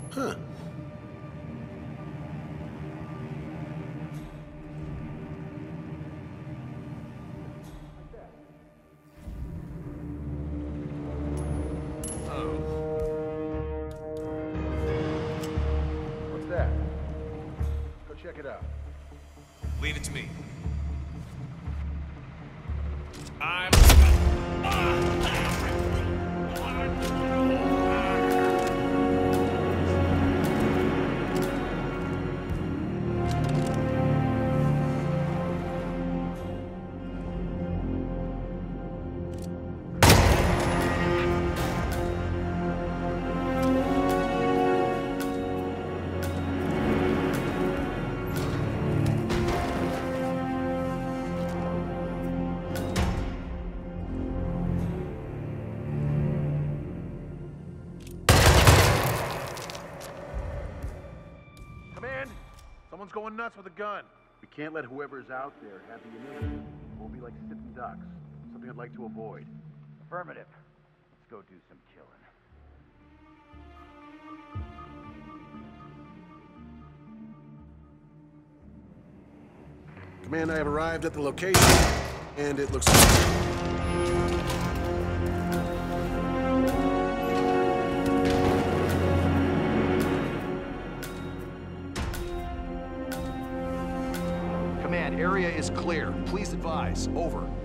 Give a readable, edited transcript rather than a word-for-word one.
Huh. What's that? Go check it out. Leave it to me. I'm... Command! Someone's going nuts with a gun. We can't let whoever's out there have the initiative. We'll be like sitting ducks. Something I'd like to avoid. Affirmative. Let's go do some killing. Command, I have arrived at the location, and it looks... Command, area is clear. Please advise. Over.